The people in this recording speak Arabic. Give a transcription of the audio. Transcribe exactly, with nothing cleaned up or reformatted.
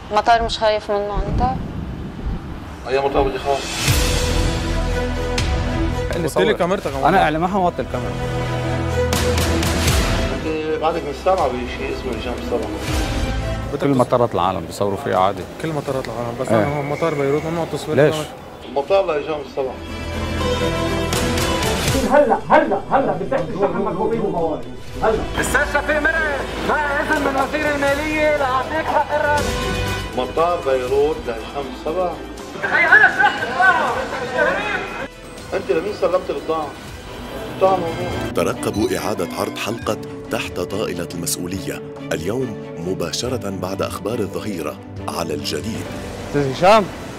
مطار مش خايف منه انت؟ اي مطار بدي خاف؟ وطي لي كاميرتك. انا اعلى ما حوطي الكاميرا. انت بعدك مش سامع بشيء اسمه هشام السبع. كل مطارات العالم بيصوروا فيها عادي. كل مطارات العالم بس ايه. انا مطار بيروت ممنوع التصوير. ليش؟ المطار لهشام السبع. هلا هلا هلا بتحكي شحن مكروبين وموارد هلا استاذ شفيق مرعي مع اذن من وزير الماليه لاعطيك حق الرد. مطار بيروت لهشام السبع. هي انا شرحت البضاعه. انت لمين سلمت البضاعه؟ البضاعه موجوده. ترقبوا إعادة عرض حلقة تحت طائلة المسؤولية اليوم مباشرة بعد أخبار الظهيرة على الجديد. استاذ هشام